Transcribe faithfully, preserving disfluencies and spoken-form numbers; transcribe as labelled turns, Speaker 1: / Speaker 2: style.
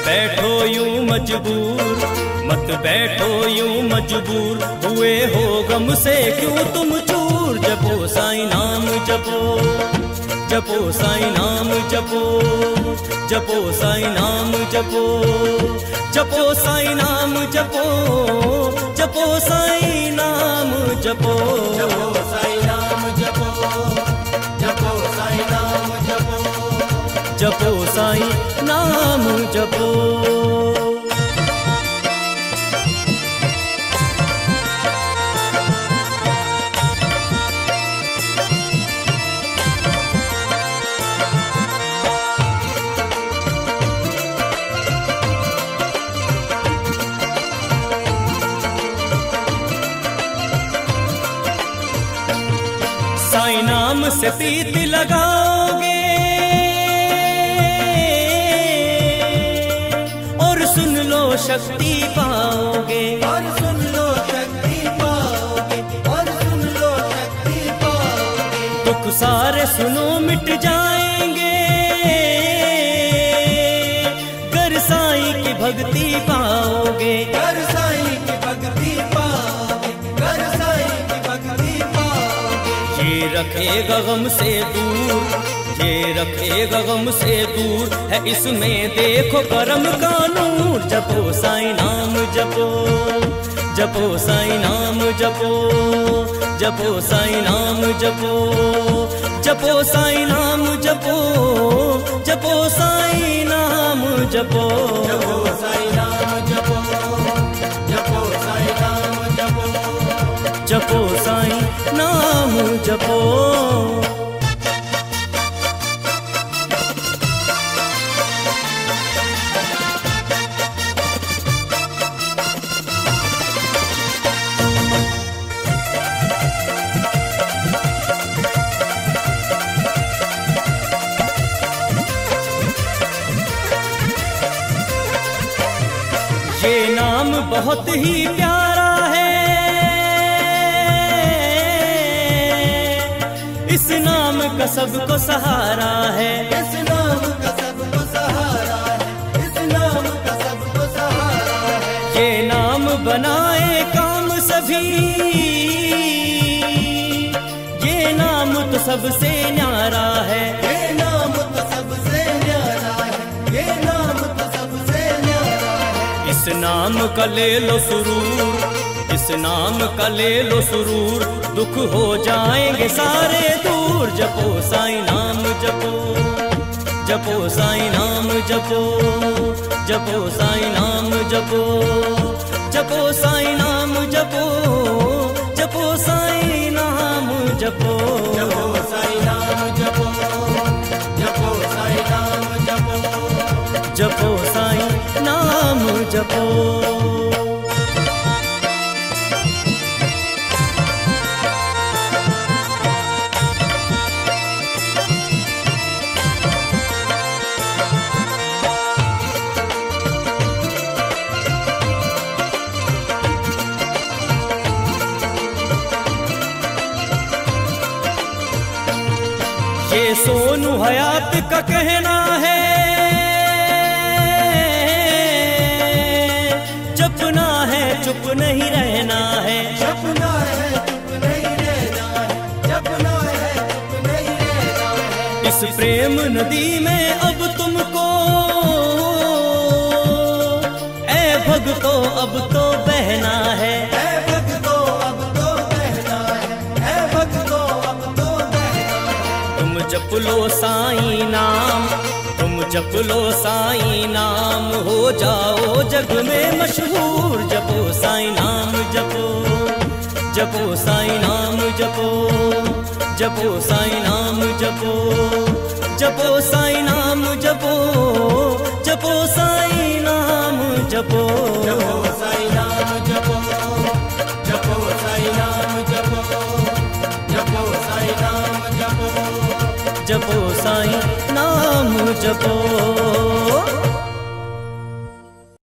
Speaker 1: बैठो यूं मजबूर, मत बैठो यूं मजबूर, हुए हो गम से क्यों तुम चूर। जपो साईं नाम जपो, जपो साईं नाम जपो, जपो साईं नाम जपो, जपो साईं नाम जपो, जपो साईं नाम जपो,
Speaker 2: जपो साईं नाम जपो, जपो साईं नाम जपो,
Speaker 1: जपो साईं नाम जपो। साईं नाम से प्रीत लगाओगे और सुन लो शक्ति पाओगे,
Speaker 2: और सुन लो शक्ति पाओगे, और सुन लो शक्ति पाओगे।
Speaker 1: दुख सारे सुनो मिट जाएंगे, कर साईं की भक्ति पाओगे,
Speaker 2: कर साईं की भक्ति पाओगे, कर साईं की भक्ति पाओगे।
Speaker 1: ये रखेगा गम से दूर, ये रखेगा गम से दूर, है इसमें देखो करम का नूर। जपो साईं नाम जपो, जपो साईं नाम जपो, जपो साईं नाम जपो, जपो साईं नाम जपो, जपो साईं नाम जपो,
Speaker 2: जपो साईं नाम जपो, जपो साईं नाम जपो,
Speaker 1: जपो साईं नाम जपो। ये नाम बहुत ही प्यारा है, इस नाम का सबको सहारा है,
Speaker 2: इस नाम का सबको सहारा है, इस नाम का सबको सहारा है।
Speaker 1: ये नाम बनाए काम सभी, ये नाम तो सबसे न्यारा है,
Speaker 2: ये नाम तो सबसे न्यारा है, ये नाम तो सबसे न्यारा है।
Speaker 1: इस नाम का ले लो सुरूर, इस नाम का ले लो सुरूर, दुख हो जाएंगे सारे दूर। जपो साईं नाम जपो, जपो साईं नाम जपो, जपो साईं नाम जपो, जपो साईं नाम जपो, जपो साईं नाम जपो,
Speaker 2: जपो साईं नाम जपो, जपो साईं नाम जपो,
Speaker 1: जपो साईं नाम जपो। ये सोनू हयात का कहना है, जपना है चुप नहीं रहना है,
Speaker 2: जपना है चुप नहीं रहना है, जपना है चुप नहीं रहना है।
Speaker 1: इस प्रेम नदी में अब तुमको ऐ भक्तो अब तो बहना है,
Speaker 2: ऐ भक्तो अब तो बहना है, ऐ भक्तो अब तो बहना है।
Speaker 1: तुम जप लो साईं नाम, तुम जप लो साईं नाम, हो जाओ जग में मशहूर। जपो साईं नाम जपो, जपो साईं नाम जपो, जपो साईं नाम जपो, जपो साईं नाम जपो, जपो साईं नाम जपो,
Speaker 2: जपो साईं नाम जपो, जपो साईं नाम जपो, जपो साईं नाम जपो,
Speaker 1: जपो साईं नाम जपो।